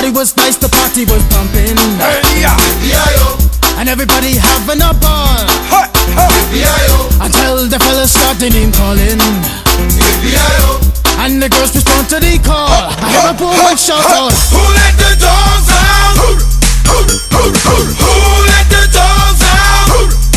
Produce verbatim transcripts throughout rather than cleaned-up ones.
party was nice, the party was pumping. Hey, yeah. And everybody having a ball. Hey, hey. Until the fellas started name calling. And the girls respond to the call. I hear a woman shout out, who let the dogs out? Who let the dogs out?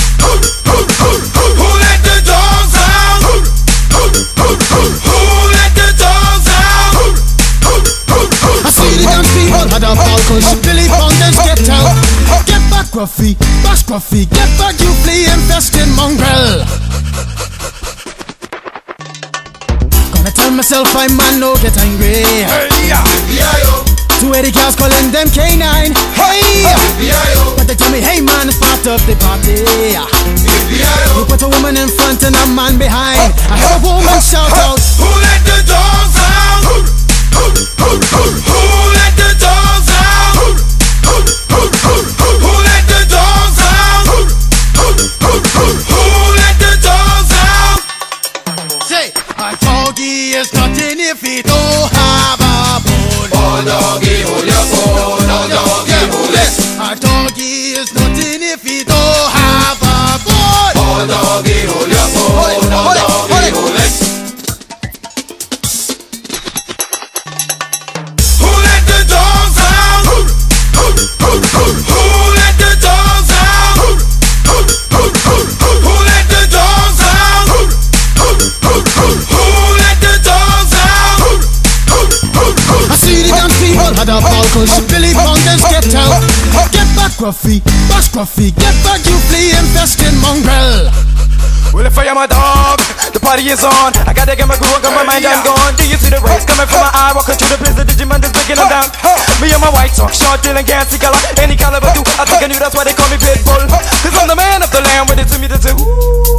Who let the dogs out? Who let the dogs out? I see the young people had a ball, cause Billy Fountains get out. Get back, Gruffy, bash Gruffy, get back, you flea infested mongrel. Gonna tell myself I'm man, no get angry. Hey, yeah. Two eighty cows calling them K nine. Hey, but they tell me, hey man, it's part of the party. You put a woman in front and a man behind. I heard a woman shout out, who let the dogs out? Who let the dogs out? Who let the dogs out? Who let the dogs out? say, a doggy is nothing if he don't have a bone. Oh doggy, hold your bone. Oh doggy, hold it. A doggy is nothing if he don't have a bone. Oh doggy, hold your bone. Oh doggy, hold it. Who let the dogs out? Who let the dogs out? Who let the dogs out? Who let the dogs out? I see the young people had a ball, cause Billy Fountains get out. Get back, Gruffy, bash Gruffy, get back, you flea infested mongrel. Well, if I am a dog, the party is on. I gotta get my groove on, got my mind, I'm gone. Do you see the rays coming from my eye? Walking through the prison, Digimon is breaking them down. Me and my white talk, short, dealing, gassy color. Any caliber do, I think I knew that's why they call me Pitbull. Cause I'm the man of the land, with it to me to do.